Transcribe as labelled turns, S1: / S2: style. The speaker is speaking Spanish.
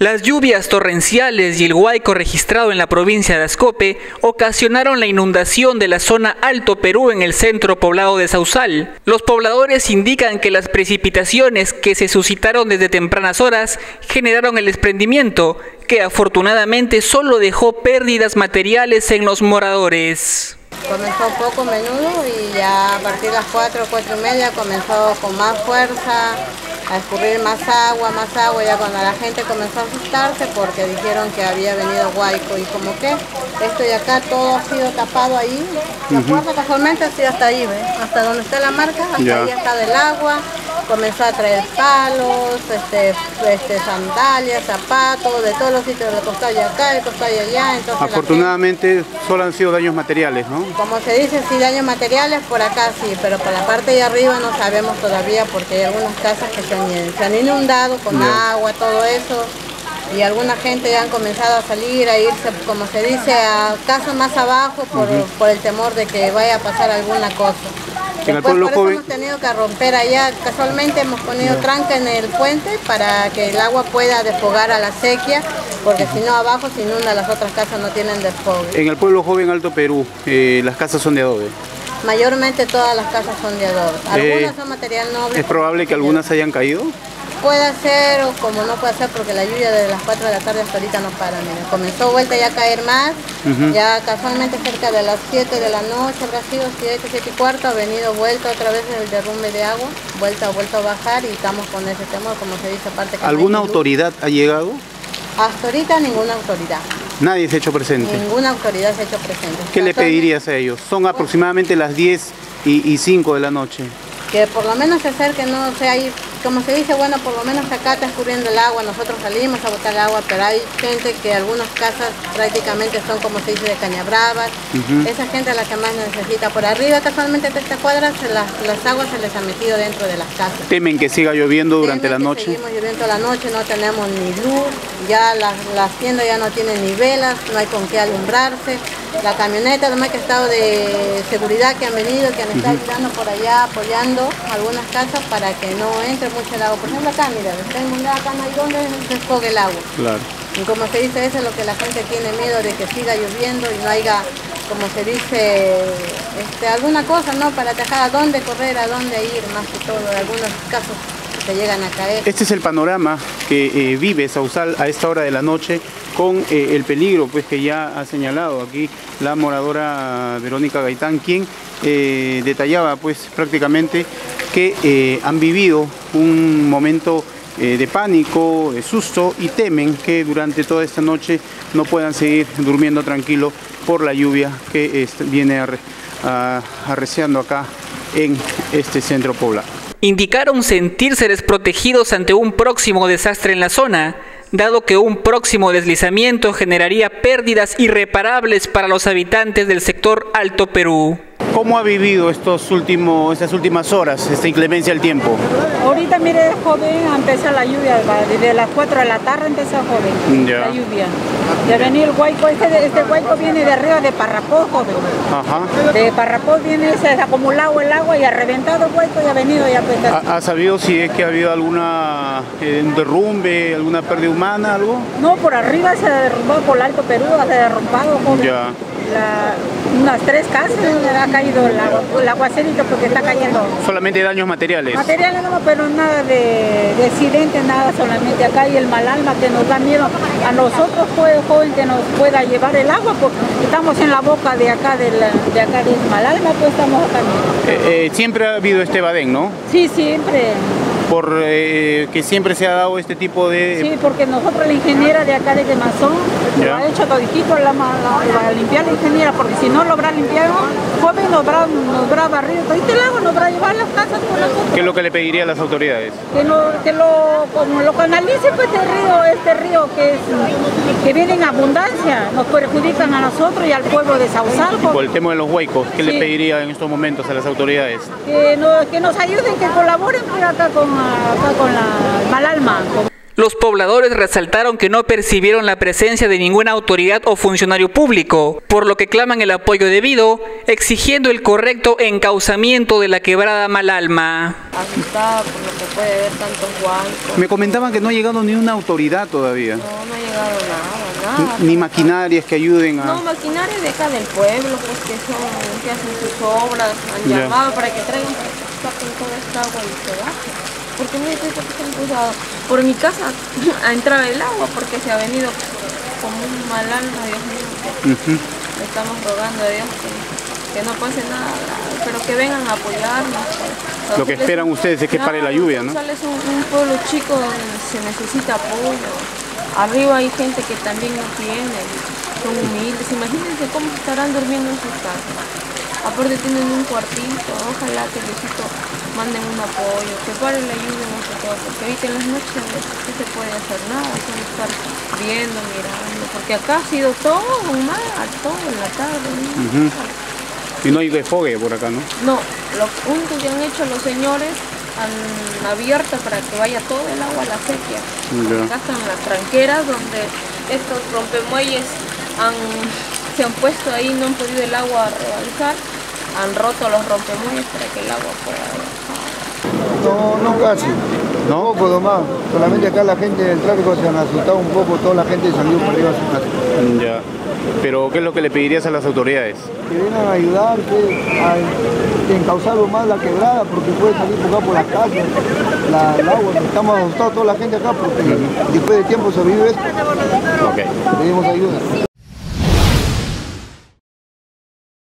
S1: Las lluvias torrenciales y el huaico registrado en la provincia de Ascope ocasionaron la inundación de la zona Alto Perú en el centro poblado de Sausal. Los pobladores indican que las precipitaciones que se suscitaron desde tempranas horas generaron el desprendimiento, que afortunadamente solo dejó pérdidas materiales en los moradores.
S2: Comenzó un poco menudo y ya a partir de las 4 y media comenzó con más fuerza a escurrir más agua, ya cuando la gente comenzó a asustarse porque dijeron que había venido huaico y como que esto de acá todo ha sido tapado ahí, la puerta casualmente ha sido hasta ahí, ¿ves? Hasta donde está la marca, hasta ahí está del agua, comenzó a traer palos, sandalias, zapatos, de todos los sitios, del costado de acá, del costado de allá. Entonces,
S3: afortunadamente solo han sido daños materiales, ¿no?
S2: Como se dice, sí, daños materiales por acá sí, pero por la parte de arriba no sabemos todavía porque hay algunas casas que se han inundado con agua, todo eso, y alguna gente ya han comenzado a salir, a irse, como se dice, a casas más abajo por el temor de que vaya a pasar alguna cosa. Después, por eso hemos tenido que romper allá, casualmente hemos ponido tranca en el puente para que el agua pueda desfogar a la sequía, porque si no abajo se inunda, las otras casas no tienen desfogue.
S3: En el pueblo joven Alto Perú, las casas son de adobe.
S2: Mayormente todas las casas son de adobe, algunas son material noble.
S3: ¿Es probable que algunas hayan caído?
S2: Puede ser o como no puede ser porque la lluvia de las 4 de la tarde hasta ahorita no para. Mira, comenzó vuelta ya a caer más, ya casualmente cerca de las 7 de la noche, habrá sido 7:15, ha venido vuelta otra vez el derrumbe de agua, vuelta a bajar y estamos con ese temor, como se dice, aparte que
S3: ¿alguna autoridad ha llegado?
S2: Hasta ahorita ninguna autoridad.
S3: ¿Nadie se ha hecho presente?
S2: Ninguna autoridad se ha hecho presente.
S3: ¿Qué le pedirías a ellos? Son aproximadamente las 10:05 de la noche.
S2: Que por lo menos se acerquen, no sé, ahí, como se dice, bueno, por lo menos acá está escurriendo el agua, nosotros salimos a botar agua, pero hay gente que algunas casas prácticamente son, como se dice, de cañabravas, esa gente es la que más necesita. Por arriba, casualmente de esta cuadra, las aguas se les han metido dentro de las casas.
S3: ¿Temen que siga lloviendo durante la noche?
S2: Seguimos lloviendo la noche, no tenemos ni luz, ya las tiendas ya no tienen ni velas, no hay con qué alumbrarse. La camioneta además que ha estado de seguridad que han venido, que han estado tirando por allá, apoyando algunas casas para que no entre mucho el agua. Por ejemplo acá, mira, acá no hay donde se desfogue el agua. Claro. Y como se dice, eso es lo que la gente tiene miedo, de que siga lloviendo y no haya, como se dice, alguna cosa, ¿no? Para dejar a dónde correr, a dónde ir, más que todo, en algunos casos que llegan a caer.
S3: Este es el panorama que vive Sausal a esta hora de la noche, con el peligro pues que ya ha señalado aquí la moradora Verónica Gaitán, quien detallaba pues prácticamente que han vivido un momento de pánico, de susto, y temen que durante toda esta noche no puedan seguir durmiendo tranquilo por la lluvia que viene arreciando acá en este centro poblado.
S1: Indicaron sentirse desprotegidos ante un próximo desastre en la zona, dado que un próximo deslizamiento generaría pérdidas irreparables para los habitantes del sector Alto Perú.
S3: ¿Cómo ha vivido estas últimas horas, esta inclemencia del tiempo?
S4: Ahorita, mire, joven, empieza la lluvia, desde las 4 de la tarde empieza joven, la lluvia. Ya venía el huaico, este huaico viene de arriba de Parrapó, joven. De Parrapó viene, se ha acumulado el agua y ha reventado el huaico y ha venido ya pues.
S3: ¿Ha sabido si es que ha habido alguna derrumbe, alguna pérdida humana, algo?
S4: No, por arriba se ha derrumbado, por el Alto Perú se ha derrumbado, joven. Ya. Unas 3 casas ha caído el aguacerito porque está cayendo.
S3: ¿Solamente daños materiales?
S4: Materiales no, pero nada de accidente, nada, solamente acá hay el mal alma que nos da miedo a nosotros, joven, que nos pueda llevar el agua, porque estamos en la boca de acá del mal alma, pues estamos acá.
S3: Siempre ha habido este badén, ¿no?
S4: Sí, siempre.
S3: Por que siempre se ha dado este tipo de...
S4: Sí, porque nosotros la ingeniera de acá de Quemazón lo ha hecho toditito, la limpiar la ingeniera, porque si no lo habrá limpiado, joven nos habrá barrido todito el agua, nos habrá llevado las casas por nosotros.
S3: ¿Qué es lo que le pediría a las autoridades?
S4: Como lo canalice pues este río que viene en abundancia, nos perjudican a nosotros y al pueblo de Sausal.
S3: Por el tema de los huaicos, ¿qué le pediría en estos momentos a las autoridades?
S4: Que nos ayuden, que colaboren pues, acá con la Malalma.
S1: Los pobladores resaltaron que no percibieron la presencia de ninguna autoridad o funcionario público, por lo que claman el apoyo debido, exigiendo el correcto encauzamiento de la quebrada Malalma.
S5: Asustada por lo que puede haber tantos huaicos.
S3: Me comentaban que no ha llegado ni una autoridad todavía.
S5: No ha llegado nada.
S3: Ni maquinarias que ayuden a...
S5: No, maquinarias de acá del pueblo, pues que hacen sus obras, han llamado para que traigan, para que saquen toda esta agua y se baje. Porque mire, por mi casa ha entrado el agua porque se ha venido como un mal alma, Dios mío. Le estamos rogando a Dios que no pase nada grave, pero que vengan a apoyarnos. Pues.
S3: Lo que esperan ustedes es que pare la lluvia, ¿no?
S5: Es un pueblo chico donde se necesita apoyo. Arriba hay gente que también no tiene, son humildes. Imagínense cómo estarán durmiendo en sus casas. Aparte tienen un cuartito, ojalá que Diosito manden un apoyo, que pare la lluvia más que todo, porque ahorita en las noches no se puede hacer nada, solo estar viendo, mirando, porque acá ha sido todo un mar, todo en la tarde. ¿No?
S3: Y no hay desfogue por acá, ¿no?
S5: No, lo único que han hecho los señores, han abierto para que vaya todo el agua a la sequía. Acá están las tranqueras donde estos rompemuelles se han puesto ahí, no han podido el agua rebalsar, han roto los rompemuelles para que el agua pueda bajar.
S6: No casi, no poco nomás, solamente acá la gente del tráfico se han asustado un poco, toda la gente salió para arriba a su casa.
S3: Ya, pero ¿qué es lo que le pedirías a las autoridades?
S6: Que vengan a ayudar, que encauzarlo más la quebrada, porque puede salir por acá por las casas, el agua, estamos asustados toda la gente acá, porque después de tiempo se vive esto.
S3: Okay.
S6: Pedimos ayuda.